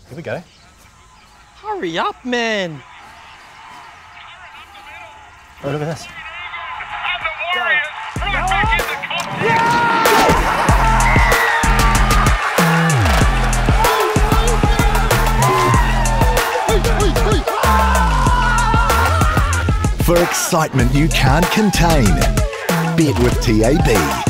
Here we go. Hurry up, man. Oh, look at this. For excitement you can't contain. Bet with TAB.